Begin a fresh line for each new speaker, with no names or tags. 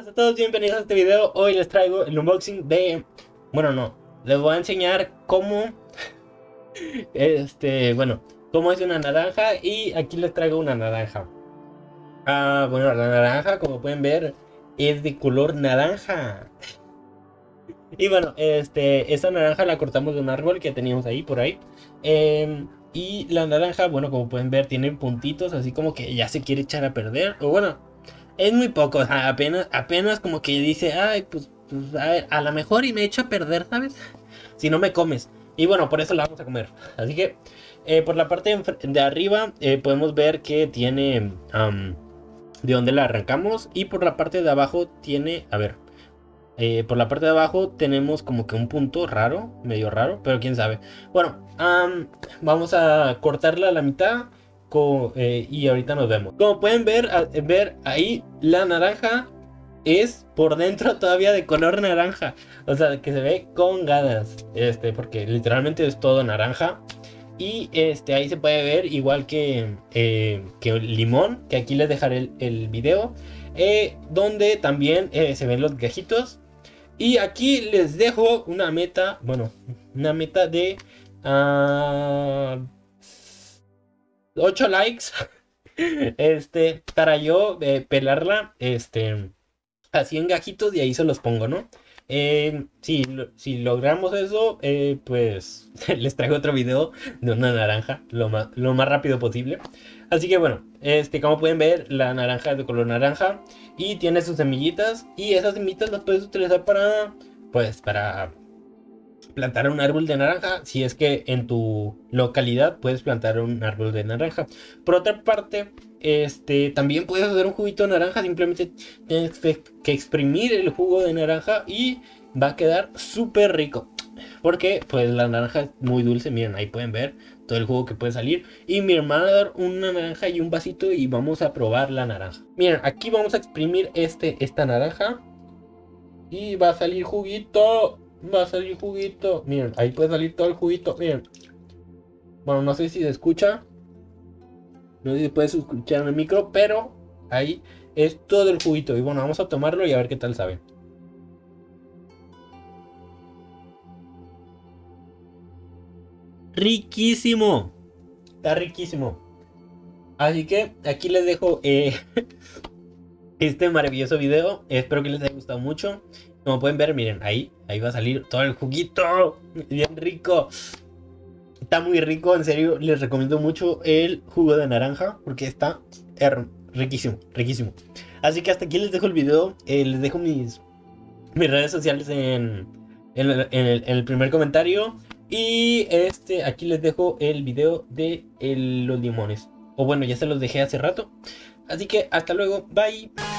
Hola a todos, bienvenidos a este video. Hoy les traigo el unboxing de... Bueno, no, les voy a enseñar cómo... cómo es una naranja. Y aquí les traigo una naranja. Bueno, la naranja, como pueden ver, es de color naranja. Y bueno, esta naranja la cortamos de un árbol que teníamos ahí, por ahí. Y la naranja, bueno, como pueden ver, tiene puntitos, así como que ya se quiere echar a perder. O bueno, es muy poco, o sea, apenas como que dice, ay, pues a ver, a lo mejor y me echo a perder, ¿sabes? Si no me comes. Y bueno, por eso la vamos a comer. Así que por la parte de arriba podemos ver que tiene de dónde la arrancamos. Y por la parte de abajo tiene, a ver, por la parte de abajo tenemos como que un punto raro, medio raro, pero quién sabe. Bueno, vamos a cortarla a la mitad. Y ahorita nos vemos. Como pueden ver ahí, la naranja es por dentro todavía de color naranja. O sea, que se ve con ganas. Porque literalmente es todo naranja. Y ahí se puede ver igual que el limón, que aquí les dejaré el video. Donde también se ven los gajitos. Y aquí les dejo una meta, bueno, una meta de 8 likes. Para yo pelarla a 100 gajitos y ahí se los pongo, ¿no? Si logramos eso, pues les traigo otro video de una naranja lo más rápido posible. Así que bueno, como pueden ver, la naranja es de color naranja y tiene sus semillitas, y esas semillitas las puedes utilizar para plantar un árbol de naranja, si es que en tu localidad puedes plantar un árbol de naranja. Por otra parte, también puedes hacer un juguito de naranja. Simplemente tienes que exprimir el jugo de naranja y va a quedar súper rico, porque pues la naranja es muy dulce. Miren, ahí pueden ver todo el jugo que puede salir. Y mi hermana va a dar una naranja y un vasito y vamos a probar la naranja. Miren, aquí vamos a exprimir esta naranja y va a salir juguito. Va a salir juguito. Miren, ahí puede salir todo el juguito. Miren. Bueno, no sé si se escucha. No sé si puedes escuchar en el micro, pero ahí es todo el juguito. Y bueno, vamos a tomarlo y a ver qué tal sabe. Riquísimo. Está riquísimo. Así que aquí les dejo este maravilloso video. Espero que les haya gustado mucho. Como pueden ver, miren, ahí va a salir todo el juguito. Bien rico. Está muy rico, en serio. Les recomiendo mucho el jugo de naranja, porque está riquísimo, riquísimo. Así que hasta aquí les dejo el video. Les dejo mis redes sociales en el primer comentario. Y aquí les dejo el video de los limones. O bueno, ya se los dejé hace rato. Así que hasta luego, bye.